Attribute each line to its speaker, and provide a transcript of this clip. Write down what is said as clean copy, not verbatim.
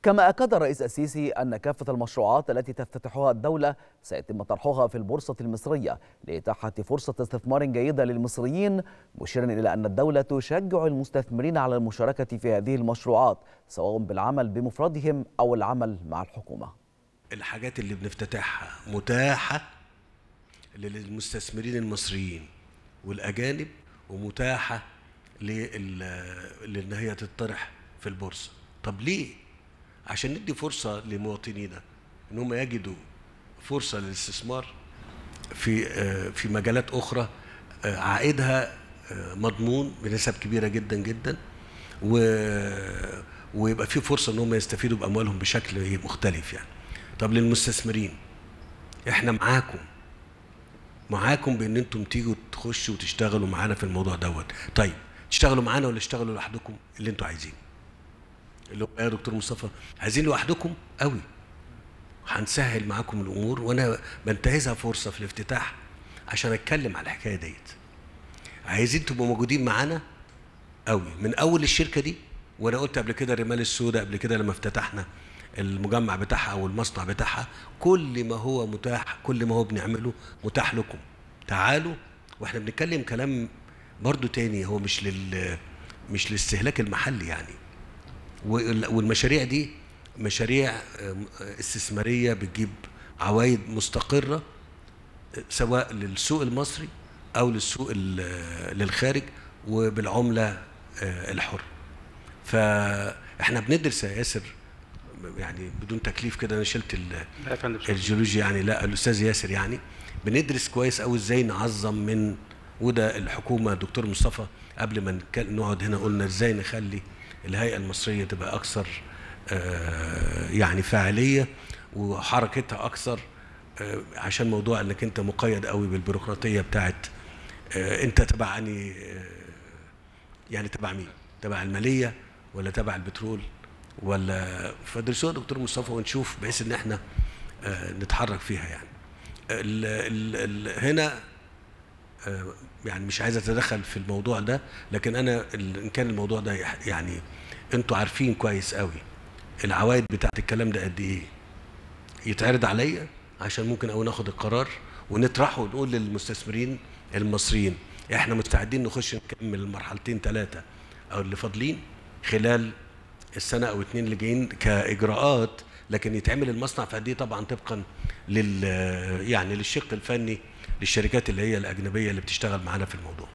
Speaker 1: كما أكد الرئيس السيسي أن كافة المشروعات التي تفتتحها الدولة سيتم طرحها في البورصة المصرية لإتاحة فرصة استثمار جيدة للمصريين، مشيرا إلى أن الدولة تشجع المستثمرين على المشاركة في هذه المشروعات سواء بالعمل بمفردهم أو العمل مع الحكومة.
Speaker 2: الحاجات اللي بنفتتحها متاحة للمستثمرين المصريين والأجانب، ومتاحة لأن هي تطرح في البورصة. طب ليه؟ عشان ندي فرصة لمواطنينا ان هم يجدوا فرصة للاستثمار في مجالات أخرى عائدها مضمون بنسب كبيرة جدا جدا، ويبقى في فرصة ان هم يستفيدوا بأموالهم بشكل مختلف يعني. طب للمستثمرين، احنا معاكم بان انتم تيجوا تخشوا وتشتغلوا معانا في الموضوع دوت. طيب تشتغلوا معانا ولا تشتغلوا لوحدكم؟ اللي انتم عايزينه. اللي هو يا دكتور مصطفى عايزين لوحدكم قوي، هنسهل معاكم الامور، وانا بنتهزها فرصه في الافتتاح عشان اتكلم على الحكايه ديت. عايزين تبقوا موجودين معانا قوي من اول الشركه دي. وانا قلت قبل كده الرمال السوداء قبل كده لما افتتحنا المجمع بتاعها او المصنع بتاعها، كل ما هو متاح، كل ما هو بنعمله متاح لكم. تعالوا. واحنا بنتكلم كلام برضو تاني، هو مش للاستهلاك المحلي يعني. والمشاريع دي مشاريع استثماريه بتجيب عوائد مستقره سواء للسوق المصري او للسوق للخارج وبالعمله الحره. فاحنا بندرس يا ياسر يعني بدون تكليف كده، انا شلت الجيولوجيا يعني، لا الاستاذ ياسر يعني بندرس كويس قوي ازاي نعظم من، وده الحكومه دكتور مصطفى قبل ما نقعد هنا قلنا ازاي نخلي الهيئه المصريه تبقى اكثر يعني فاعليه وحركتها اكثر، عشان موضوع انك انت مقيد قوي بالبيروقراطيه بتاعت انت تبع يعني تبع مين؟ تبع الماليه ولا تبع البترول ولا؟ فدرسوها دكتور مصطفى ونشوف بحيث ان احنا نتحرك فيها يعني. هنا يعني مش عايز اتدخل في الموضوع ده، لكن انا ان كان الموضوع ده يعني انتوا عارفين كويس قوي العوائد بتاعت الكلام ده قد ايه، يتعرض عليا عشان ممكن او ناخد القرار ونطرحه ونقول للمستثمرين المصريين احنا مستعدين نخش نكمل المرحلتين 3 او اللي فاضلين خلال السنه او 2 اللي جايين كاجراءات، لكن يتعمل المصنع في قد ايه طبعا طبقا يعني للشق الفني للشركات اللي هي الاجنبيه اللي بتشتغل معانا في الموضوع.